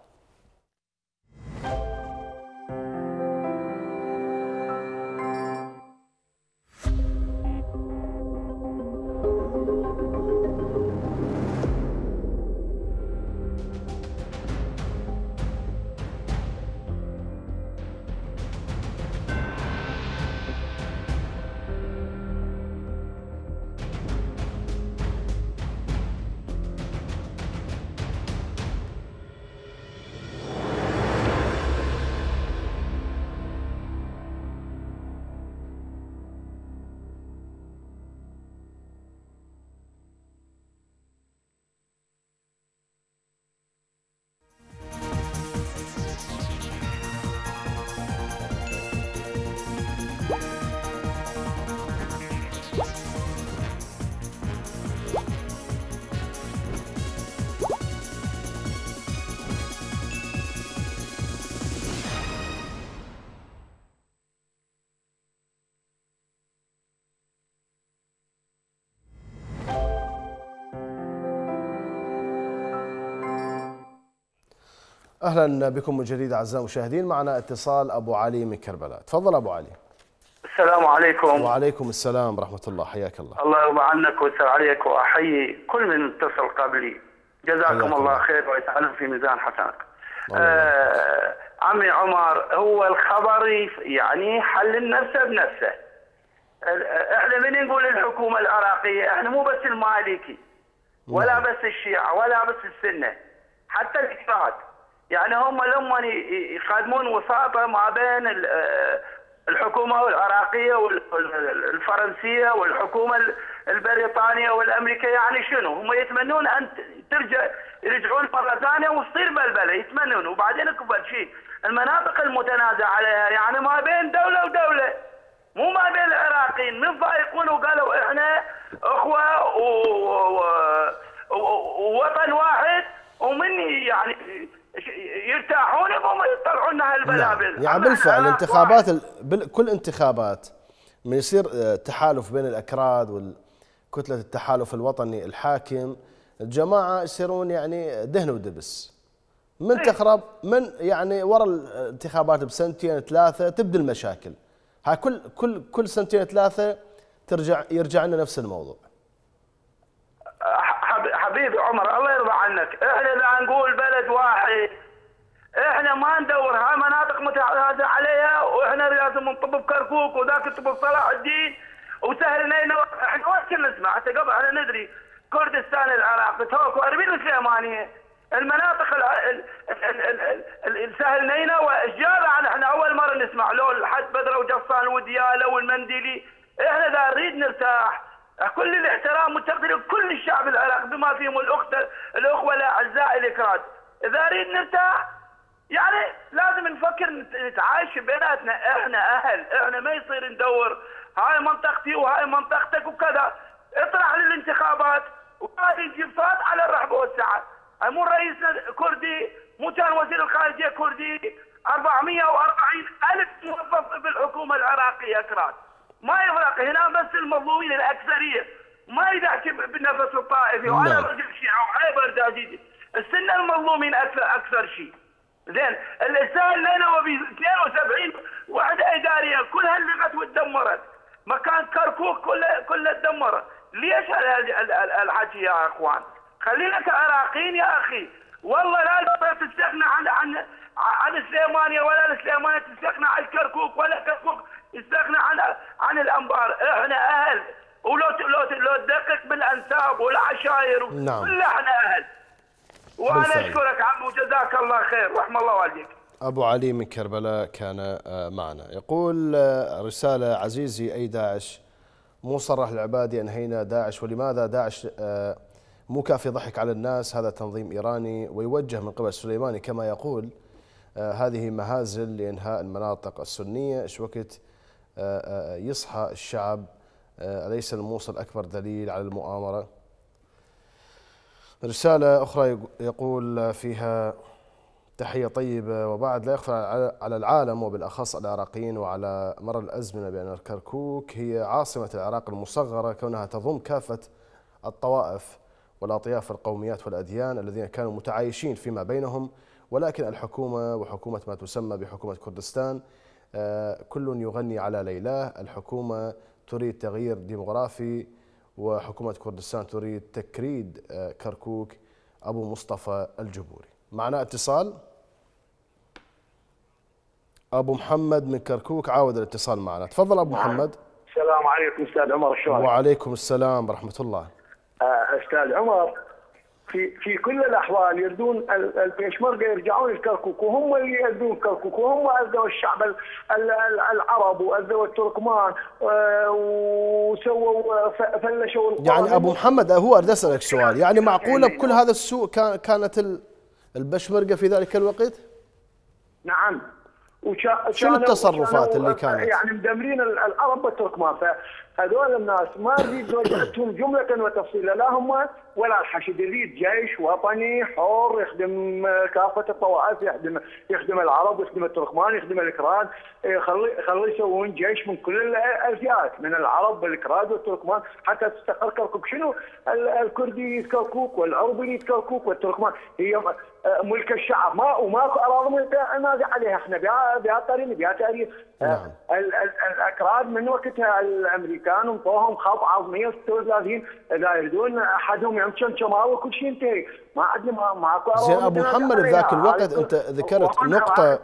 أهلا بكم من جديد أعزائي المشاهدين. معنا اتصال أبو علي من كربلاء. تفضل أبو علي. السلام عليكم. وعليكم السلام ورحمة الله. حياك الله. الله يرضى عنك ويسر عليك، وأحيي كل من اتصل قبلي. جزاكم الله خير ويجعله في ميزان حسناتكم. عمي عمر، هو الخبر يعني حل نفسه بنفسه. احنا من نقول الحكومة العراقية، احنا مو بس المالكي ولا بس الشيعة ولا بس السنة، حتى الإكراد. يعني هم لما يقدمون وساطة ما بين الحكومة العراقية والفرنسية والحكومة البريطانية والأمريكية، يعني شنو؟ هم يتمنون أن يرجعون مرة ثانية وتصير بلبلة، يتمنون. وبعدين أكبر شيء المناطق المتنازع عليها، يعني ما بين دولة ودولة، مو ما بين العراقيين. من ضايقون وقالوا إحنا أخوة ووطن واحد، ومن يعني يرتاحون وما يطلعون لنا هالبلابل. يعني بالفعل انتخابات كل انتخابات من يصير تحالف بين الأكراد والكتلة التحالف الوطني الحاكم، الجماعة يصيرون يعني دهن ودبس. من تخرب من يعني ورا الانتخابات بسنتين ثلاثة تبدأ المشاكل. هاي كل سنتين ثلاثة يرجع لنا نفس الموضوع. حبيبي عمر، الله يرضى عنك، احنا لا نقول بلد واحد، احنا ما ندور. هاي مناطق متنازع عليها، واحنا لازم نطب بكركوك وذاك يطب بصلاح الدين وسهل نينا. احنا وين كنا نسمع حتى قبل احنا ندري كردستان العراق توك واربيل السليمانيه، المناطق السهل نينا واشجار. عن احنا اول مره نسمع لو الحد بدره وجصان ودياله والمنديلي. احنا اذا نريد نرتاح كل الاحترام والتقدير لكل الشعب العراقي بما فيهم الاخوه الاعزاء الاكراد. اذا نريد نرتاح يعني لازم نفكر نتعايش بيناتنا. احنا اهل، احنا ما يصير ندور هاي منطقتي وهاي منطقتك وكذا. اطرح للانتخابات وهذه نجيب صوت على الرحب والسعه. مو رئيسنا كردي، مو كان وزير الخارجيه كردي، 440,000 موظف في الحكومه العراقيه اكراد. ما يفرق هنا، بس المظلومين الاكثريه ما يدعك بالنفس الطائفي ولا رجل شيعه وحي برداجي. السنه المظلومين اكثر شيء. زين السهل لنا وب 72 وحده اداريه كلها لغت وتدمرت. مكان كركوك كله تدمر. ليش الحكي يا اخوان؟ خلينا كعراقيين يا اخي. والله لا تستغنى عن السليمانيه ولا السليمانيه تستغنى عن كركوك ولا كركوك يستغنى عن الانبار. احنا اهل، ولو تدقق بالانساب والعشاير كلنا احنا اهل. وانا اشكرك عمو وجزاك الله خير، رحم الله والديك. ابو علي من كربلاء كان معنا. يقول رساله: عزيزي اي داعش، مو صرح العبادي انهينا داعش، ولماذا داعش مو كافي ضحك على الناس؟ هذا تنظيم ايراني ويوجه من قبل السليماني كما يقول. هذه مهازل لانهاء المناطق السنيه. ايش وقت يصحى الشعب؟ أليس الموصل اكبر دليل على المؤامره؟ رسالة أخرى يقول فيها: تحية طيبة وبعد. لا يخفى على العالم وبالأخص العراقيين وعلى مر الأزمنة بأن الكركوك هي عاصمة العراق المصغرة، كونها تضم كافة الطوائف والأطياف والقوميات والأديان الذين كانوا متعايشين فيما بينهم، ولكن الحكومة وحكومة ما تسمى بحكومة كردستان كل يغني على ليلاه. الحكومة تريد تغيير ديموغرافي، وحكومة كردستان تريد تكريد كركوك. أبو مصطفى الجبوري. معنا اتصال. أبو محمد من كركوك عاود الاتصال معنا. تفضل أبو محمد. السلام عليكم أستاذ عمر، شلونك؟ وعليكم السلام ورحمة الله. أستاذ عمر، في كل الأحوال يردون البيشمركة يرجعون الكركوك، وهم اللي يأذون كركوك، وهم أذوا الشعب العرب وأذوا التركمان وسووا فلشوا القرى. يعني أبو محمد هو أريد أسألك سؤال، يعني معقولة بكل هذا السوء كانت البشمركة في ذلك الوقت؟ نعم. شنو التصرفات اللي كانت؟ يعني مدمرين العرب والتركمان، فهذول الناس ما نريد نوجهتهم جملة وتفصيلا، لا هم ولا الحشد. يريد جيش وطني حر يخدم كافة الطوائف، يخدم العرب ويخدم التركمان يخدم الكراد، خليه يسوون جيش من كل الفئات، من العرب والكراد والتركمان حتى تستقر كركوك. شنو الكردي يريد كركوك والعربي يريد كركوك والتركمان هي ملك الشعب، وماكو اراضي ننازع عليها احنا بها طريق بها تاريخ. الاكراد من وقتها الامريكان انطوهم خط عظميه 36 لا يريدون احدهم يمشون شمال وكل شيء ينتهي، ما عندنا ماكو اراضي. زين ابو محمد بذاك الوقت انت ذكرت نقطه،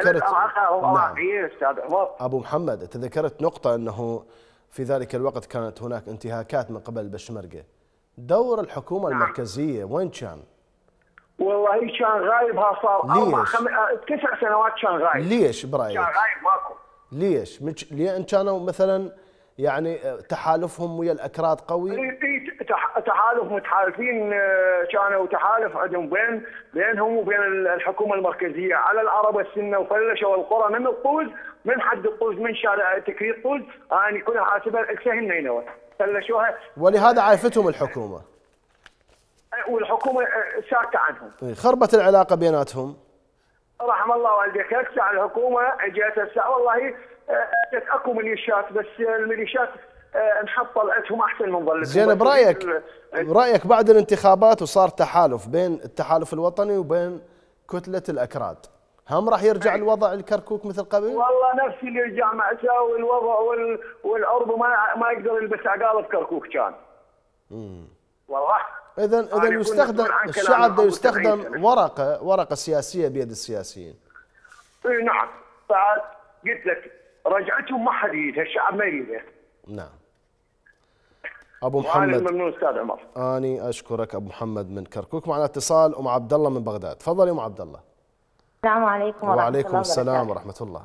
ابو محمد انت ذكرت نقطه انه في ذلك الوقت كانت هناك انتهاكات من قبل البشمركه. دور الحكومه المركزيه وين كان؟ والله كان غايبها صار 9 سنوات كان غايب. ليش برايك؟ كان غايب ماكو. ليش؟ لان كانوا مثلا يعني تحالفهم ويا الاكراد قوي؟ تحالف متحالفين، كانوا تحالف عندهم بينهم وبين الحكومه المركزيه على العرب السنه، وفلشوا القرى من الطوز، من حد الطوز، من شارع تكرير طوز، اني كلها حاسبها اكسهن نينوى فلشوها. ولهذا عايفتهم الحكومه. والحكومه ساكته عنهم. خربت العلاقه بيناتهم. رحم الله والديك. هسه الحكومه اجت هسه والله اكو ميليشيات، بس الميليشيات انحط طلعتهم احسن من ظلتهم. زين برايك بعد الانتخابات وصار تحالف بين التحالف الوطني وبين كتله الاكراد، هم راح يرجع الوضع الكركوك مثل قبل؟ والله نفس اللي يرجع مأساة، والوضع والعرب ما يقدر يلبس عقال بكركوك كان. والله اذا يستخدم الشعب يستخدم ورقه سياسيه بيد السياسيين. اي نعم. بعد قلت لك رجعتهم ما حد يريدها، الشعب ما يريدها. نعم. ابو محمد ممنون استاذ عمر. اني اشكرك ابو محمد من كركوك. معنا اتصال ام عبد الله من بغداد. تفضل يا ام عبد الله. السلام عليكم ورحمه الله. وعليكم السلام ورحمه الله.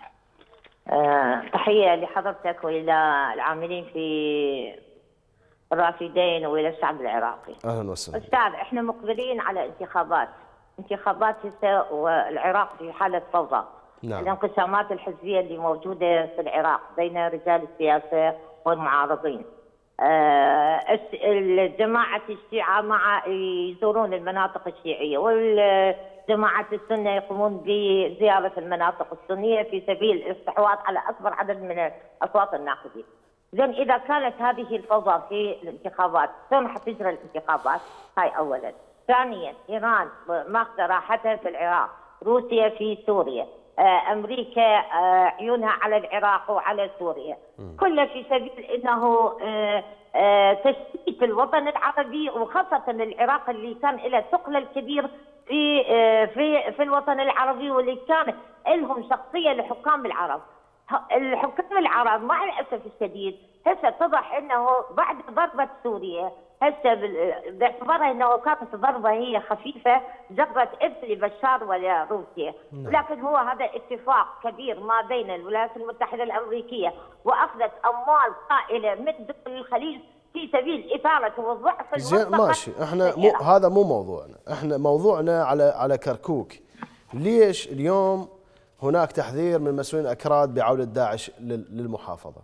تحيه لحضرتك والى العاملين في الرافدين والى الشعب العراقي. اهلا وسهلا. استاذ احنا مقبلين على انتخابات هسه، والعراق في حاله فوضى. نعم. الانقسامات الحزبيه اللي موجوده في العراق بين رجال السياسه والمعارضين. الجماعه الشيعه مع يزورون المناطق الشيعيه، والجماعه السنه يقومون بزياره المناطق السنيه في سبيل الاستحواذ على اكبر عدد من اصوات الناخبين. زين اذا كانت هذه الفوضى في الانتخابات، شلون حتجرى الانتخابات؟ هاي اولا. ثانيا ايران ماخذه راحتها في العراق، روسيا في سوريا، امريكا عيونها على العراق وعلى سوريا، كله في سبيل انه تشتيت الوطن العربي، وخاصه العراق اللي كان له ثقل الكبير في الوطن العربي، واللي كان لهم شخصيه لحكام العرب. الحكام العرب مع الاسف الشديد هسه اتضح انه بعد ضربه سوريا، هسه باعتبارها انه كانت ضربه هي خفيفه جرت ارث لبشار ولا روسيا، لكن هو هذا اتفاق كبير ما بين الولايات المتحده الامريكيه، واخذت اموال طائله من دول الخليج في سبيل اثاره وضعف المنطقه. زين ماشي، احنا هذا مو موضوعنا، احنا موضوعنا على كركوك. ليش اليوم هناك تحذير من مسؤولين اكراد بعوده داعش للمحافظه؟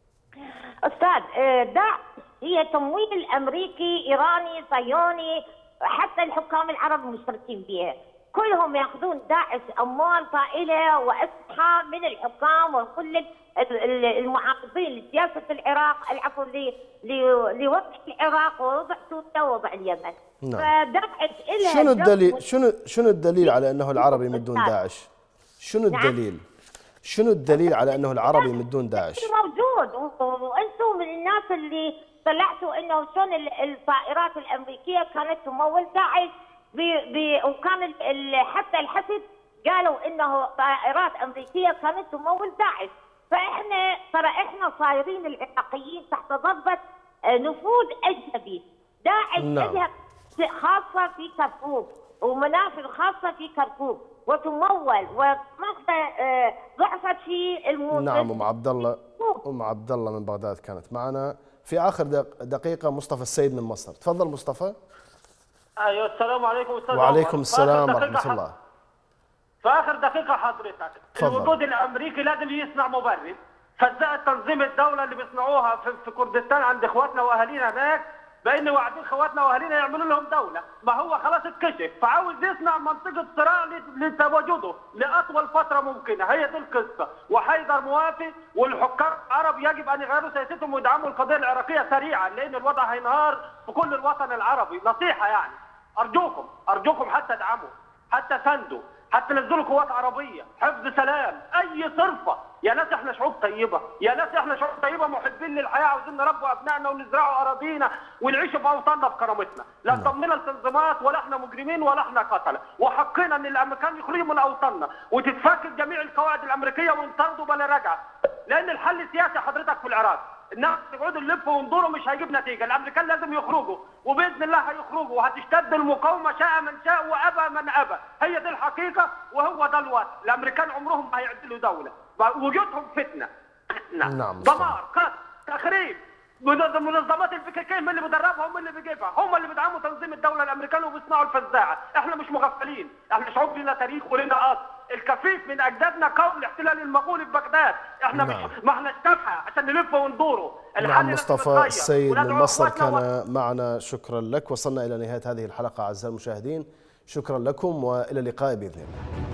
استاذ، داعش هي تمويل امريكي ايراني صهيوني حتى الحكام العرب مشتركين بها، كلهم ياخذون داعش اموال طائله واسلحه من الحكام وكل المعارضين لسياسه العراق، العفو لوضع العراق ووضع سوريا ووضع اليمن. نعم. فداعش لها شنو الدليل شنو الدليل على انه العرب يمدون داعش؟ شنو الدليل؟ شنو الدليل على انه العرب يمدون داعش؟ موجود، وانتم من الناس اللي طلعتوا انه شلون الطائرات الامريكيه كانت تمول داعش، وكان حتى الحسد قالوا انه طائرات امريكيه كانت تمول داعش، فاحنا ترى احنا صايرين العراقيين تحت ضربه نفوذ اجنبي. داعش لها خاصه في كركوك ومنافذ خاصه في كركوك وتمول وضعفت في الموصل. نعم. ام عبد الله من بغداد كانت معنا. في اخر دقيقه مصطفى السيد من مصر. تفضل مصطفى. ايوه السلام عليكم استاذ. وعليكم السلام ورحمه الله. في اخر دقيقه حضرتك، الوجود الامريكي لازم يصنع مبرر. فزاء تنظيم الدوله اللي بيصنعوها في كردستان عند اخواتنا واهالينا هناك، بان واعدين اخواتنا واهالينا يعملوا لهم دوله، ما هو خلاص اتكشف، فعاوز يصنع منطقه صراع لتواجده لاطول فتره ممكنه. هي دي القصه، وحيدر موافق، والحكام العرب يجب ان يغيروا سياستهم ويدعموا القضيه العراقيه سريعا، لان الوضع هينهار في كل الوطن العربي. نصيحه يعني، ارجوكم حتى ادعموا، حتى ساندوا، حتى نزلوا قوات عربيه، حفظ سلام، اي صرفه. يا ناس احنا شعوب طيبه، يا ناس احنا شعوب طيبه محبين للحياه، عاوزين نربوا ابنائنا ونزرعوا اراضينا ونعيش في اوطاننا بكرامتنا، لا تضمنا التنظيمات ولا احنا مجرمين ولا احنا قتله، وحقنا ان الامريكان يخرجوا من اوطاننا وتتفك جميع القواعد الامريكيه وينطردوا بلا رجعه، لان الحل سياسي حضرتك في العراق. الناس يقعدوا نلفوا وندوروا مش هيجيب نتيجه، الامريكان لازم يخرجوا وباذن الله هيخرجوا، وهتشتد المقاومه شاء من شاء وابى من ابى، هي دي الحقيقه وهو ده الوقت. الامريكان عمرهم ما هيعدلوا دوله، وجودهم فتنه. نعم. دمار، قتل، تخريب. منظمات الفكاكين من اللي بيدربها هم اللي بيجيبها، هم اللي بيدعموا تنظيم الدوله الامريكان وبيصنعوا الفزاعه. احنا مش مغفلين، احنا شعوب لنا تاريخ ولنا اصل. الكفيف من اجدادنا قوم الاحتلال المغولي في بغداد، احنا مش ما احناش تافهه عشان نلف وندوره. نعم. مصطفى السيد من مصر كان معنا. شكرا لك. وصلنا الى نهايه هذه الحلقه اعزائي المشاهدين، شكرا لكم والى اللقاء باذن الله.